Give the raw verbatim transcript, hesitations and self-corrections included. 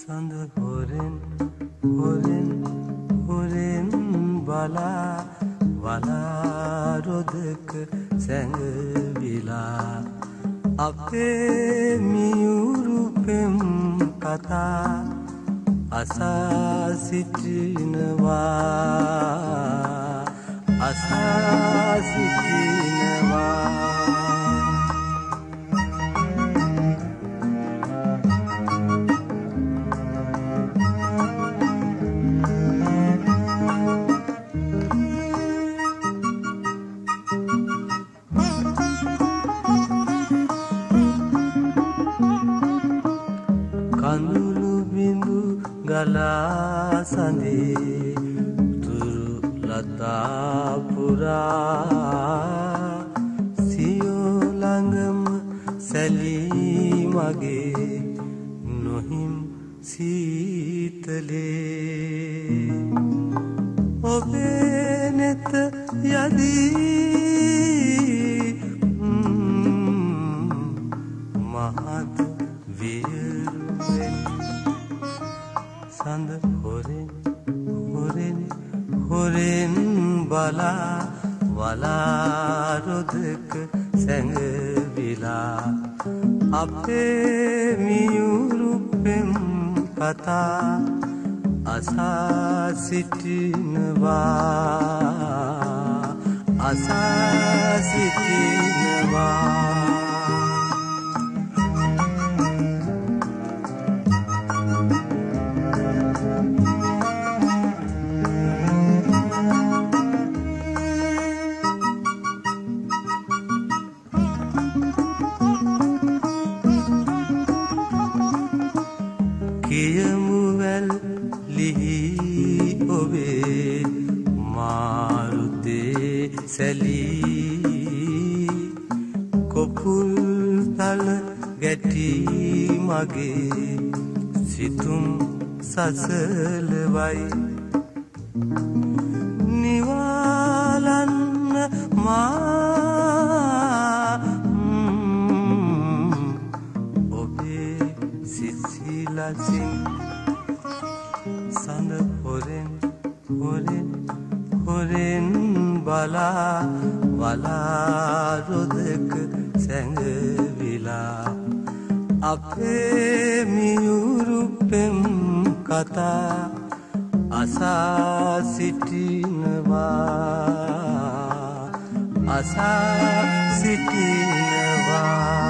සඳ හොරෙන් හොරෙන් හොරෙන් බලා වලා රොදක සැඟවිලා අපේ මියුරු පෙම් කතා අසා සිටිනවා අසා සිටිනවා කඳුළු බිඳු ගලා සඳේ තුරු ලතා පුරා සියෝ ළඟම සැලී මගේ නොහිම් සීතලේ ඔබේ නෙත යදී මහත් වියරුවෙන් සඳ හොරෙන් හොරෙන් හොරෙන් බලා වලා රොදක සැඟවිලා අපේ මියුරු පෙම් කතා අසා සිටිනවා අසා සිටිනවා කියමුවැල් ලිහි ඔබේ මාරුතේ සැලී කොපුල් තල ගැටී මගේ සිතුම් සසලවයි නිවාලන්න මා ඔබේ සිසිලසින් සඳ හොරෙන් හොරෙන් හොරෙන් බලා වලා රොදක සැඟවිලා අපේ මියුරු පෙම් කතා අසා සිටිනවා අසා සිටිනවා